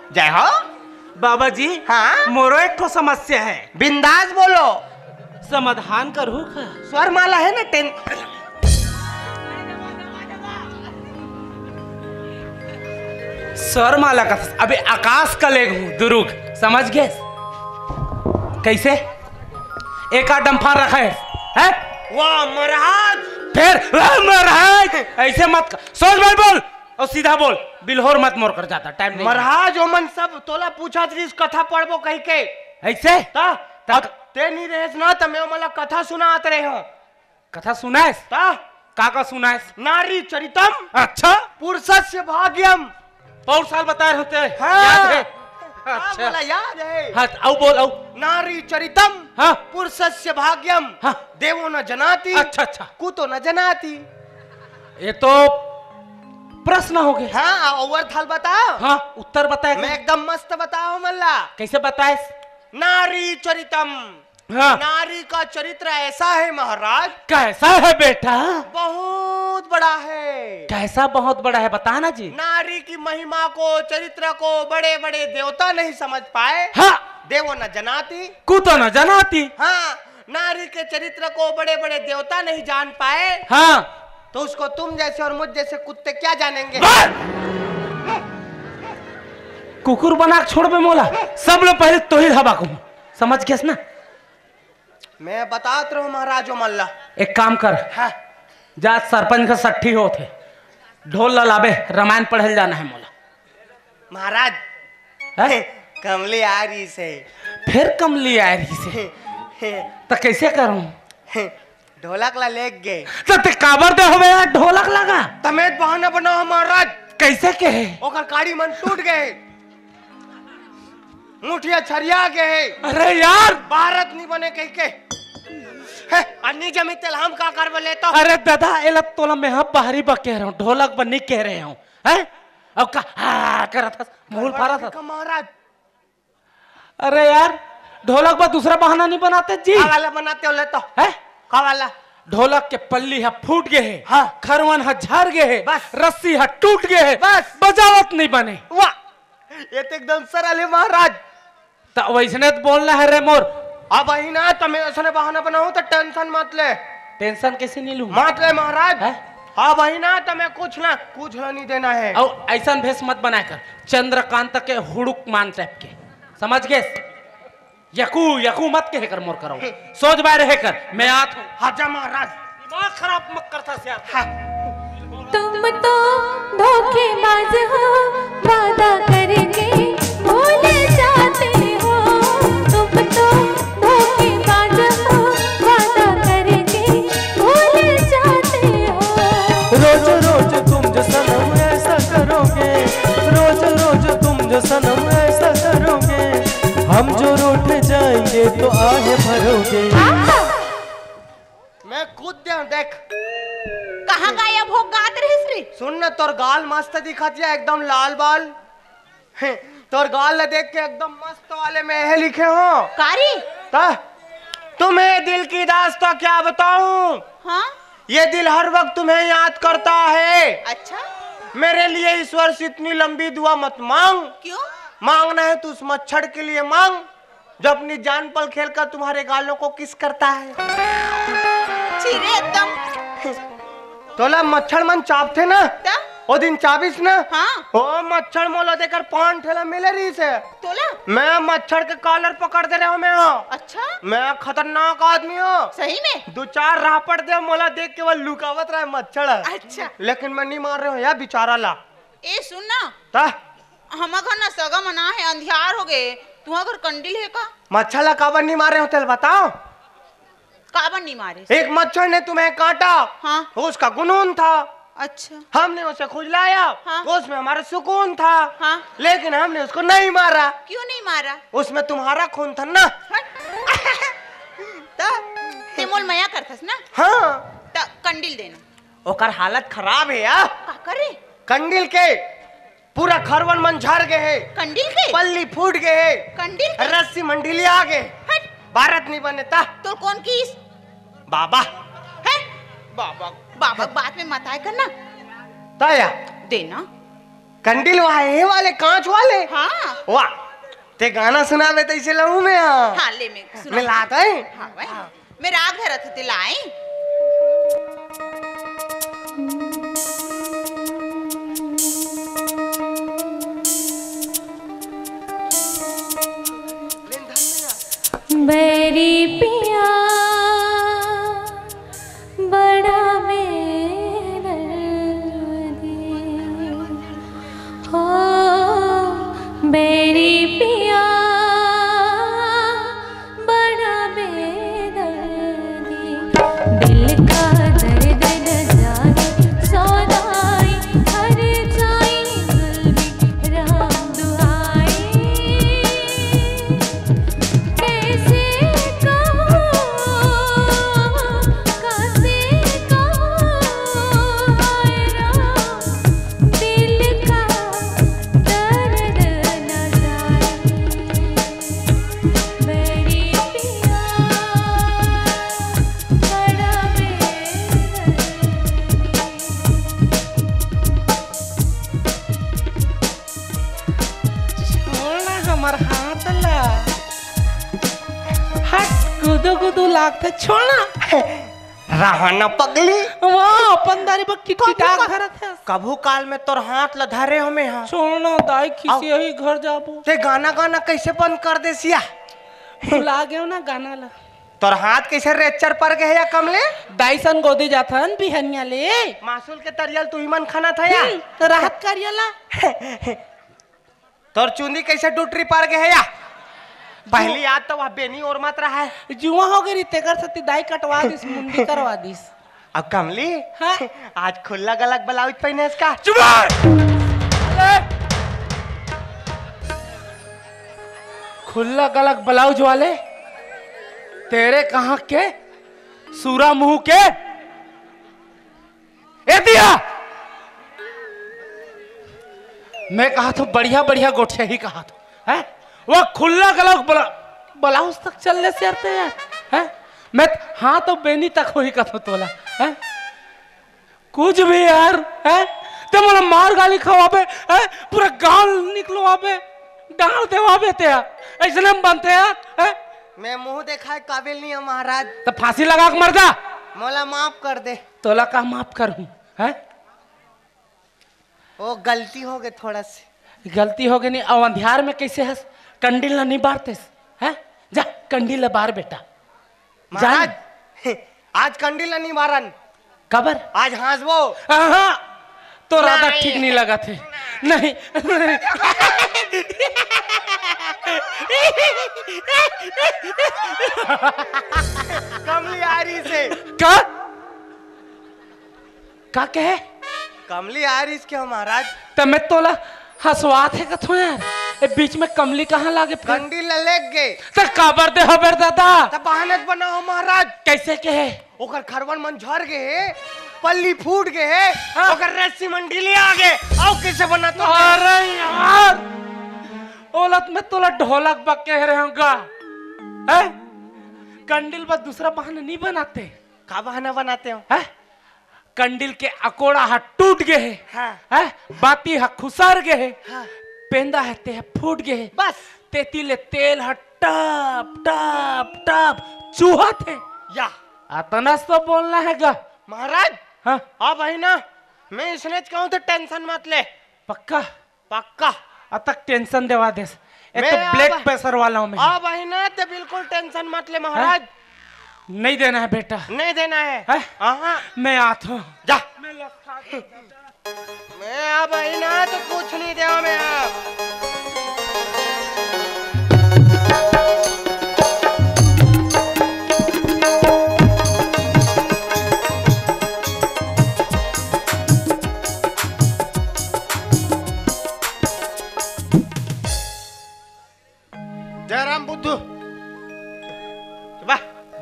जय हो बाबा जी। हाँ मोरो एक ठो समस्या है। बिंदास बोलो। समाधान करूँ का? स्वर माला है ना स्वर माला का अभी आकाश का लेग हूँ दुरुग, समझ गए? कैसे एक आध डंफार रखा है? वाह महाराज। फिर महाराज ऐसे मत सोच भाई बोल और सीधा बोल, बिल्होर मत मोर कर जाता टाइम नहीं। महाराज ओमन सब तोला पूछा थी कथा पढ़बो कह के ऐसे ते नहीं रहे ना तो मैं मला कथा सुनात रहे हो। कथा सुनाएस? का सुनाएस? नारी चरितम। अच्छा पुरुषस्य भाग्यम। बहुत साल बताए होते हैं। हाँ। याद है? अच्छा मला याद है। हाँ आओ बोल आओ। नारी चरितम। हाँ। पुरुषस्य भाग्यम। हाँ। देवो न जनाति। अच्छा कुतो न जनाति। ये तो प्रश्न हो गए। हाँ और थल बताओ। हाँ उत्तर बताए। मैं एकदम मस्त बताओ मल्ला। कैसे बताए? नारी चरितम। हाँ। नारी का चरित्र ऐसा है महाराज। कैसा है बेटा? बहुत बड़ा है। कैसा बहुत बड़ा है बताना जी। नारी की महिमा को चरित्र को बड़े बड़े देवता नहीं समझ पाए। हाँ। देवो न जनाति कुतो न जनाति। हाँ नारी के चरित्र को बड़े बड़े देवता नहीं जान पाए। हाँ तो उसको तुम जैसे और मुझ जैसे कुत्ते क्या जानेंगे। कुकुर बना छोड़ बे मोला, सब लोग पहले तो ही हवा को समझ गया ना। मैं बतात रहा हूँ महाराज मल्ला। एक काम कर। हाँ। जा सरपंच का सट्ठी हो थे, ढोल लाबे, रामायण पढ़े जाना है मोला। महाराज कमली आ रही से। फिर कमली आ रही से तो कैसे करूं? ढोलक ला लेग गए तो ते काबर दे होवे यार ढोलक लगा। तमेत बहाना बनाओ महाराज। कैसे के है? ओकर काड़ी मन टूट गए, मुठिया छरिया गए। अरे यार भारत नहीं बने कह के अन्नी जमी तेल हम का कर बोले तो। अरे दादा एला तोला मैं हाँ बाहरी बा कह रहा हूँ, ढोलक बन्नी कह रहे हूँ। हैं अब का हाँ कर था मूल फारा था महाराज। अरे यार ढोलक बा दूसरा बहाना नहीं बनाते जी। वाला बनाते हो ले तो है का वाला। ढोलक के पल्ली है फूट गए है। हाँ। खरवन है झाड़ गए है। बस। रस्सी है टूट गए है। बस। बजावत नहीं बने। वाह ये तो एकदम सरल है महाराज। तो वैसने तो बोलना है रे मोर। अब ही ना तुम्हें ऐसा बहाना बनाऊं तो टेंशन मत ले। टेंशन कैसे नहीं लूं? मत ले महाराज। है? अब ही ना तुम्हें कुछ नहीं देना है। और ऐसा भेष मत बनाकर चंद्रकांत के हुड़ुक मान टाइप के, समझ गए? यकू यकू मत कह कर मोर करो, सोच बाय रहे कर। मैं आत हूँ। हाजा महाराज दिमाग खराब मत करता से आप। हाँ। तुम तो धोखेबाज हो, वादा करके भूल जाते हो। तुम तो धोखेबाज हो, वादा करके भूल जाते हो। रोज रोज तुम जो सनम ऐसा करोगे, रोज रोज तुम जो सनम ऐसा करोगे, हम जो रूठ जाएंगे तो आहे भरोगे। मैं कूद दे देख कहाँ गायब हो गात रहे श्री? सुन न तोर गाल मस्त दिखत है एकदम लाल बाल। तोर गाल ल देख के एकदम मस्त वाले में यह लिखे हो कारी। तुम्हें दिल की दास्तां क्या बताऊं। हाँ ये दिल हर वक्त तुम्हें याद करता है। अच्छा मेरे लिए ईश्वर से इतनी लंबी दुआ मत मांग। क्यों? मांगना है तो उस मच्छर के लिए मांग जो अपनी जान पल खेलकर तुम्हारे गालों को किस करता है। चीरे एकदम तोला मच्छर मन चापते ना वो दिन चाबीस ना। हाँ। ओ मच्छर मोला देकर पान ठेला मिले रही से तोला मैं मच्छर के कॉलर पकड़ दे रहा हूँ। मैं हाँ अच्छा मैं खतरनाक आदमी हूँ। सही में? दो चार रापड़ दे मोला देख के वो लुकावत रहा है मच्छर। अच्छा लेकिन मैं नहीं मार रहा हूँ यार बेचारा ला। ए सुन ना, ता हम घर ना सगा मना है, अंधियार हो गए। तुम्हारा घर कंडील है का? मच्छर ला काबर नहीं मार रहे हो तेल बताओ। काबर नहीं मारे? एक मच्छर ने तुम्हें काटा। हाँ। उसका गुनून था। अच्छा हमने उसे खुजलाया। हाँ। तो उसमें हमारा सुकून था। हाँ। लेकिन हमने उसको नहीं मारा। क्यों नहीं मारा? उसमें तुम्हारा खून था ना। ते मोल मया करथस ना। हाँ त कंडील देना। ओकर हालत खराब है यार। का करे? कंडील के पूरा खरवन मन झड़ गए है। कंडील के पल्ली फूट गए है। कंडील के रस्सी मंडीली आ गए। हट। भारत नहीं बने था। तो कौन किस बाबा है? बाबा बाबा बात में मत आए करना। ताया देना कंडील वाले वाले कांच वाले। हाँ वाह, ते गाना सुनावे तैसे लहू में। हाँ ले मैं मैं लाता है। हाँ भाई मैं राग धरत हती लाई। बैरी पिया बड़ा बेदर्दी हो, बैरी पिया बड़ा बेदर्दी, दिल का दर्द न जाने सौदाई, हर जाई जुल्मी राम दुहाई, कैसे कहूँ हाय राम, दिल का दर्द न जाए, मेरी पिया बड़ा बेदर्दी। छोड़ना हमार हाथ ला, हट गुदू गुदू लागते छोड़ना। रहना पगली। वाह अपन दारी बक किटकिटाक धरत है। कभू काल में तोर हाथ ल धरे हमें। हाँ छोड़ना दाई किसी यही घर जाबो। ते गाना गाना कैसे बंद कर दे सिया? भुला गयो ना गाना ला। तोर हाथ कैसे रेचर पर गए या कमले? दाईसन गोदी जाथन बिहनिया ले। मासूल के तरियल तू ही मन खाना था या? राहत करियला। तोर चुंदी कैसे डूटरी पर गए या? पहली याद तो वह बेनी और मत रहा है। जुआ हो गई तेकर सती दाई कटवा दिस मुंडी करवा दिस। अब कमली हाँ? आज खुला गलक ब्लाउज पहने इसका। खुला गलक ब्लाउज वाले तेरे कहाँ के सूरा मुंह के ए दिया। मैं कहा तो बढ़िया बढ़िया गोठे ही कहा तो है वो खुला गलक ब्लाउज तक चलने से आते यार है। मैं हाँ तो बेनी तक हो ही कथो तोला है कुछ भी यार है। ते मोला मार गाली खवाबे है पूरा गाल निकलो आबे डाल दे आबे ते ऐसे हम बनते यार है। मैं मुंह देखा है काबिल नहीं है महाराज। तो फांसी लगा के मर जा। मोला माफ कर दे। तोला का माफ करूं है। वो गलती हो गई थोड़ा सी। गलती हो गई नहीं अब अंधियार में कैसे हंस कंडील नहीं बारते है। जा कंडील बार बेटा महाराज आज कंडील नहीं मारन कबर आज हंसबो। हाँ तो राधा ठीक नहीं लगा थे नहीं, नहीं। कमली आ रही से का कहे कमली आ रही क्यों महाराज? तो मैं तोला हंसवात है कथो यार ए बीच में कमली कहाँ लागे फिर कंडील लेग गए तो काबर दे हबर दादा तब बहानत बनाओ महाराज। कैसे कहे ओकर खरवन मन झर गए पल्ली फूट गए ओकर रस्सी मंडीली आ गए आओ कैसे बना तो। अरे यार ओलत में तोला ढोलक बक कह रहे होगा है। कंडील बस दूसरा बहाना नहीं बनाते। का बहाना बनाते हो? है कंडील के अकोड़ा हा टूट गए हाँ। है बाती हा खुसार गए हाँ। पेंदा है ते फूट गए बस तेतीले तेल हा टप टप टप चूहा थे या अतना तो बोलना है गा महाराज। हाँ अब है ना मैं इसने कहूँ तो टेंशन मत ले। पक्का पक्का अतक टेंशन देवा दे मैं तो ब्लड अब- प्रेशर वाला हूँ मैं। अब है ना तो बिल्कुल टेंशन मत ले महाराज। नहीं देना है बेटा नहीं देना है। है? हाँ मैं आता हूँ जा। मैं अब है ना तो कुछ नहीं देवा मैं अब। जयराम बुद्धू वाह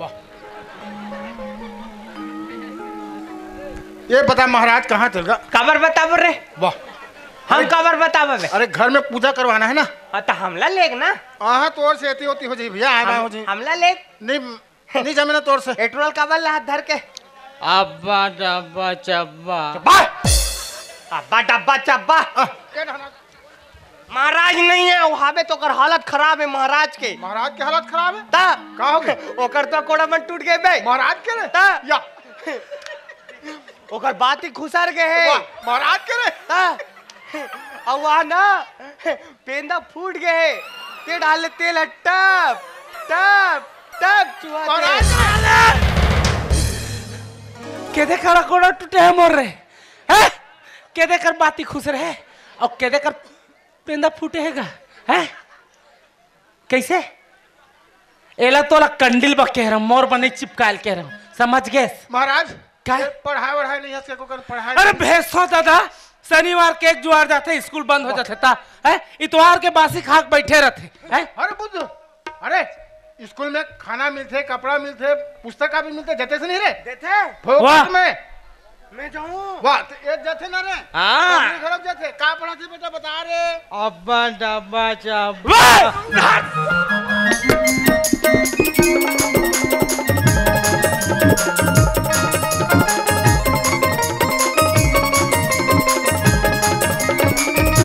ये बता महाराज कहाँ चल गया? कबर बताब रे। वाह हम कबर बताब बे। अरे घर में पूजा करवाना है ना। तो हमला लेग ना आहा तोर से एती होती हो जी भैया आया हो जी हमला लेग नहीं नहीं जमे ना तोर से पेट्रोल कबर ला हाथ धर के अब्बा डब्बा चब्बा अब्बा डब्बा चब्बा के ढहना महाराज नहीं है वहाँ पे तो कर हालत खराब है महाराज के। महाराज की हालत खराब है ता का हो गए ओकर तो कोड़ा मन टूट गए बे महाराज के रे ता या ओकर बात ही खुसर गए है वाह, महाराज के रे ता और वहाँ ना पेंदा फूट गए है ते डाले तेल है टप टप टप चुहा महाराज के देखा कोड़ा टूटे है मोर रहे हैं के देकर बाती खुश रहे और के देकर पेंदा फूटे हैगा हैं कैसे एला तोला कंडिल बा कह रहा हूं मोर बने चिपकायल कह रहा हूं समझ गए महाराज क्या? ये पढ़ाई वढ़ाई नहीं है इसको कर पढ़ाई अरे भैंसो दादा शनिवार के एक जुआर जाते स्कूल बंद हो जाते था है इतवार के बासी खाक बैठे रहते हैं अरे बुद्ध अरे स्कूल में खाना मिलते कपड़ा मिलते पुस्तक भी मिलते जते से नहीं रे देते फोकट में मैं जाऊँ वाह तो ये जते ना रे हाँ। घर जते का पढ़ाते बेटा बता रे अब्बा डब्बा चब्बा वाह!